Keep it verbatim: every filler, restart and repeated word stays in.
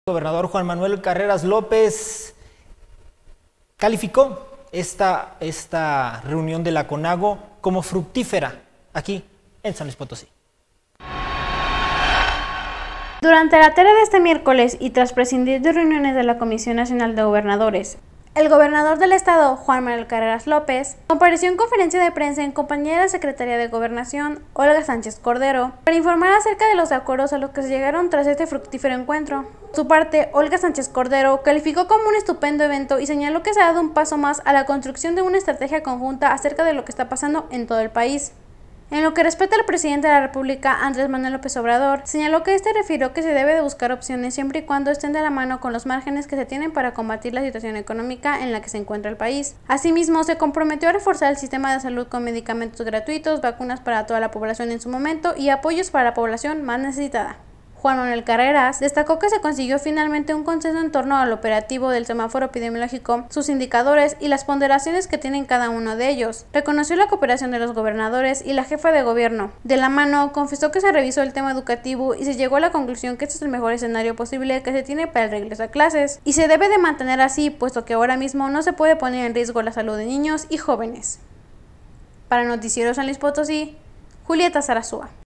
El gobernador Juan Manuel Carreras López calificó esta, esta reunión de la CONAGO como fructífera aquí en San Luis Potosí. Durante la tarde de este miércoles y tras prescindir de reuniones de la Comisión Nacional de Gobernadores, el gobernador del estado, Juan Manuel Carreras López, compareció en conferencia de prensa en compañía de la Secretaría de Gobernación, Olga Sánchez Cordero, para informar acerca de los acuerdos a los que se llegaron tras este fructífero encuentro. Por su parte, Olga Sánchez Cordero calificó como un estupendo evento y señaló que se ha dado un paso más a la construcción de una estrategia conjunta acerca de lo que está pasando en todo el país. En lo que respecta al presidente de la República, Andrés Manuel López Obrador, señaló que este refirió que se debe de buscar opciones siempre y cuando estén de la mano con los márgenes que se tienen para combatir la situación económica en la que se encuentra el país. Asimismo, se comprometió a reforzar el sistema de salud con medicamentos gratuitos, vacunas para toda la población en su momento y apoyos para la población más necesitada. Juan Manuel Carreras destacó que se consiguió finalmente un consenso en torno al operativo del semáforo epidemiológico, sus indicadores y las ponderaciones que tienen cada uno de ellos. Reconoció la cooperación de los gobernadores y la jefa de gobierno. De la mano, confesó que se revisó el tema educativo y se llegó a la conclusión que este es el mejor escenario posible que se tiene para el regreso a clases, y se debe de mantener así, puesto que ahora mismo no se puede poner en riesgo la salud de niños y jóvenes. Para Noticiero San Luis Potosí, Julieta Zarazúa.